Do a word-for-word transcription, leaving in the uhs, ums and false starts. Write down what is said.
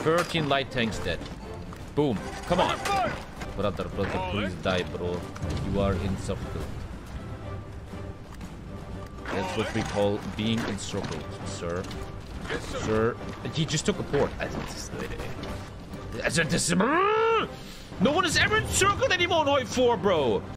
thirteen light tanks dead. Boom. Come on. Brother, brother, please die, bro. You are encircled. That's what we call being encircled, sir. Yes, sir. Sir. He just took a port. No one is ever encircled anymore in H O I four, bro.